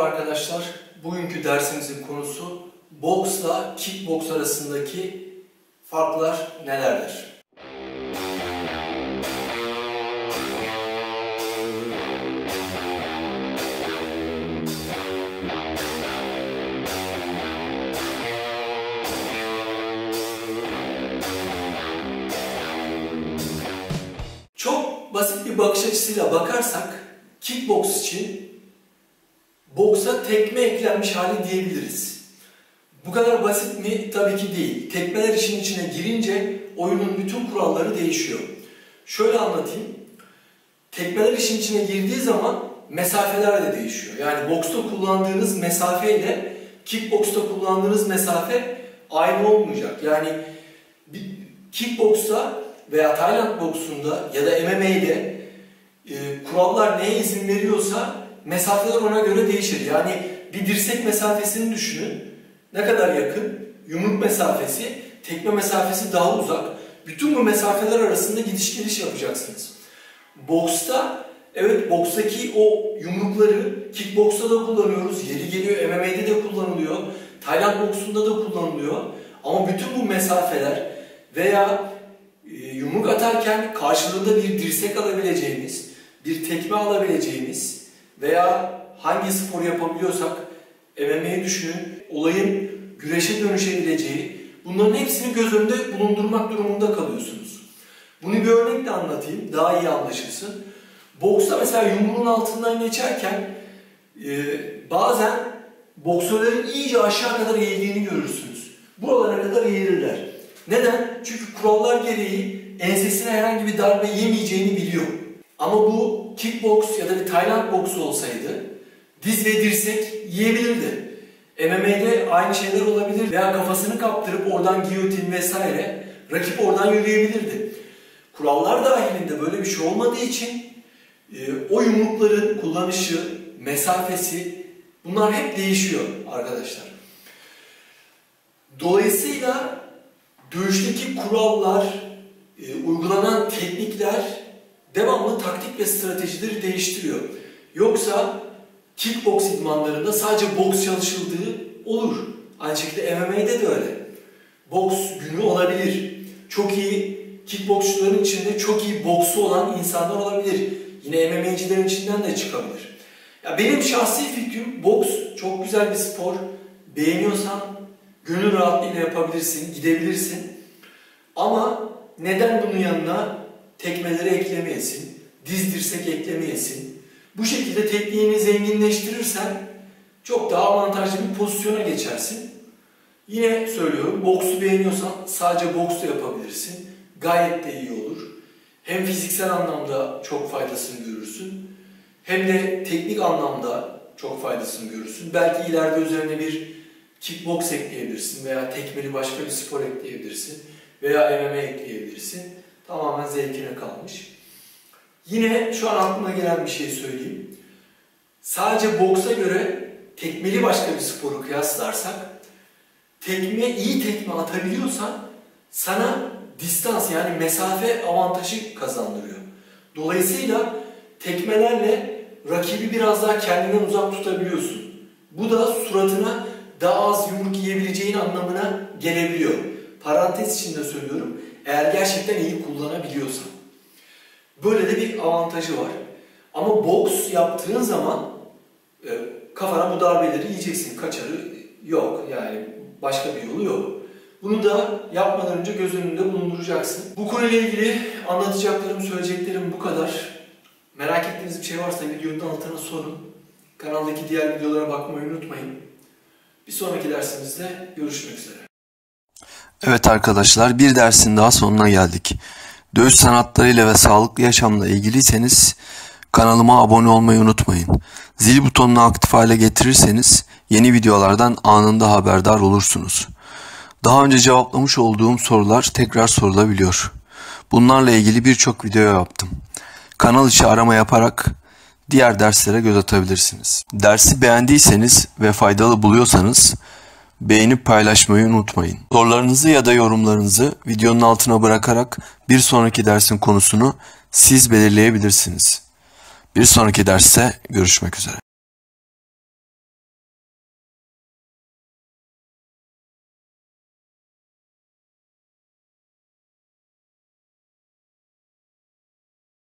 arkadaşlar. Bugünkü dersimizin konusu boksla kickboks arasındaki farklar nelerdir? Çok basit bir bakış açısıyla bakarsak kickboks için boksa tekme eklenmiş hali diyebiliriz. Bu kadar basit mi? Tabii ki değil. Tekmeler işin içine girince oyunun bütün kuralları değişiyor. Şöyle anlatayım. Tekmeler işin içine girdiği zaman mesafeler de değişiyor. Yani boksta kullandığınız mesafeyle kickboksta kullandığınız mesafe aynı olmayacak. Yani kickboksta veya Tayland boksunda ya da MMA'de kurallar neye izin veriyorsa mesafeler ona göre değişir. Yani bir dirsek mesafesini düşünün. Ne kadar yakın? Yumruk mesafesi, tekme mesafesi daha uzak. Bütün bu mesafeler arasında gidiş geliş yapacaksınız. Boksta, evet bokstaki o yumrukları kickboksta da kullanıyoruz. Yeri geliyor MMA'de de kullanılıyor. Tayland boksunda da kullanılıyor. Ama bütün bu mesafeler veya yumruk atarken karşılığında bir dirsek alabileceğimiz, bir tekme alabileceğimiz veya hangi spor yapabiliyorsak MMA'yi düşünün, olayın güreşe dönüşebileceği, bunların hepsini göz önünde bulundurmak durumunda kalıyorsunuz. Bunu bir örnekle anlatayım, daha iyi anlaşılsın. Boksta mesela yumruğun altından geçerken bazen boksörlerin iyice aşağı kadar eğildiğini görürsünüz. Buralara kadar eğilirler. Neden? Çünkü kurallar gereği ensesine herhangi bir darbe yemeyeceğini biliyor. Ama bu kickboks ya da bir Tayland boksu olsaydı diz ve dirsek yiyebilirdi. MMA'de aynı şeyler olabilir veya kafasını kaptırıp oradan giyotin vesaire rakip oradan yürüyebilirdi. Kurallar dahilinde böyle bir şey olmadığı için o yumrukların kullanışı, mesafesi bunlar hep değişiyor arkadaşlar. Dolayısıyla dövüşteki kurallar, uygulanan teknikler devamlı taktik ve stratejileri değiştiriyor. Yoksa kickboks idmanlarında sadece boks çalışıldığı olur. Aynı şekilde MMA'de de öyle. Boks günü olabilir. Çok iyi kickboksçuların içinde çok iyi boksu olan insanlar olabilir. Yine MMA'cilerin içinden de çıkabilir. Ya benim şahsi fikrim boks çok güzel bir spor. Beğeniyorsan gönül rahatlığıyla yapabilirsin, gidebilirsin. Ama neden bunun yanına tekmeleri eklemeyesin, diz dirsek eklemeyesin? Bu şekilde tekniğini zenginleştirirsen çok daha avantajlı bir pozisyona geçersin. Yine söylüyorum, boksu beğeniyorsan sadece boks da yapabilirsin. Gayet de iyi olur. Hem fiziksel anlamda çok faydasını görürsün, hem de teknik anlamda çok faydasını görürsün. Belki ileride üzerine bir kickboks ekleyebilirsin veya tekmeli başka bir spor ekleyebilirsin veya MMA ekleyebilirsin. Tamamen zevkine kalmış. Yine şu an aklıma gelen bir şey söyleyeyim. Sadece boksa göre tekmeli başka bir sporu kıyaslarsak, iyi tekme atabiliyorsan sana distans yani mesafe avantajı kazandırıyor. Dolayısıyla tekmelerle rakibi biraz daha kendinden uzak tutabiliyorsun. Bu da suratına daha az yumruk yiyebileceğin anlamına gelebiliyor. Parantez içinde söylüyorum, eğer gerçekten iyi kullanabiliyorsan. Böyle de bir avantajı var. Ama boks yaptığın zaman kafana bu darbeleri yiyeceksin. Kaçarı yok. Yani başka bir yolu yok. Bunu da yapmadan önce göz önünde bulunduracaksın. Bu konuyla ilgili anlatacaklarım, söyleyeceklerim bu kadar. Merak ettiğiniz bir şey varsa videonun altına sorun. Kanaldaki diğer videolara bakmayı unutmayın. Bir sonraki dersimizde görüşmek üzere. Evet arkadaşlar, bir dersin daha sonuna geldik. Dövüş sanatlarıyla ve sağlıklı yaşamla ilgiliyseniz kanalıma abone olmayı unutmayın. Zil butonunu aktif hale getirirseniz yeni videolardan anında haberdar olursunuz. Daha önce cevaplamış olduğum sorular tekrar sorulabiliyor. Bunlarla ilgili birçok video yaptım. Kanal içi arama yaparak diğer derslere göz atabilirsiniz. Dersi beğendiyseniz ve faydalı buluyorsanız beğenip paylaşmayı unutmayın. Sorularınızı ya da yorumlarınızı videonun altına bırakarak bir sonraki dersin konusunu siz belirleyebilirsiniz. Bir sonraki derste görüşmek üzere.